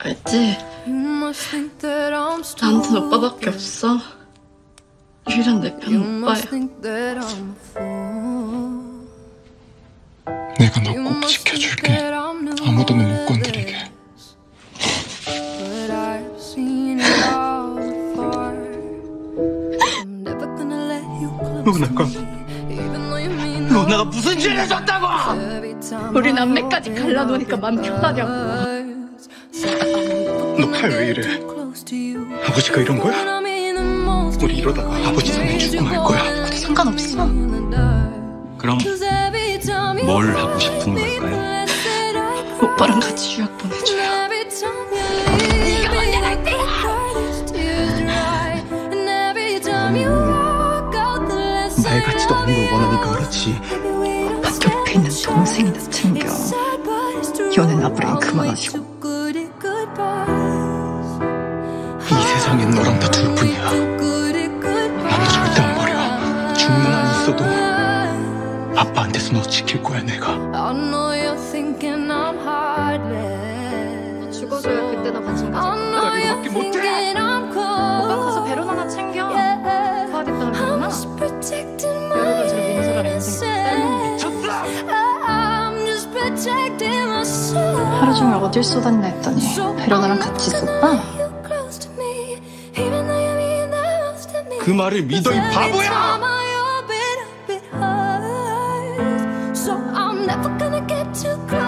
알지? 나한텐 오빠밖에 없어. 유일한 내 편 오빠야. 내가 너 꼭 지켜줄게. 아무도 너 못 건드리게. 로나가 무슨 죄를 졌다고! 우리 남매까지 갈라놓으니까 맘 편하냐고. 너 팔 왜 이래? 아버지가 이런 거야? 우리 이러다가 아버지 손에 죽고 말 거야. 그것도 상관없어. 그럼 뭘 하고 싶은 걸까요? 오빠랑 같이 유학 보내줘요. 네가 먼저 갈 때야. 말 같지도 않은 걸 원하니까 그렇지. 오빠 옆에 있는 동생이나 챙겨. 연애 나부랭 그만하시고. 이 세상엔 너랑 나 둘뿐이야. 나는 절대 안 버려. 죽는 한 있어도 아빠한테서 너 지킬 거야 내가. 너 죽어줘야 그때 나 같이 가자. 나 이거밖에 못해. 오빠 가서 베로나나 챙겨. 소화됐다는 거구나. 여러 가지로 민서랑 인생 미쳤어! 하루 종일 어딜 쏟았나 했더니 베로나랑 같이 있었다? 그 말을 믿어 이 바보야! So I'm never gonna get too close.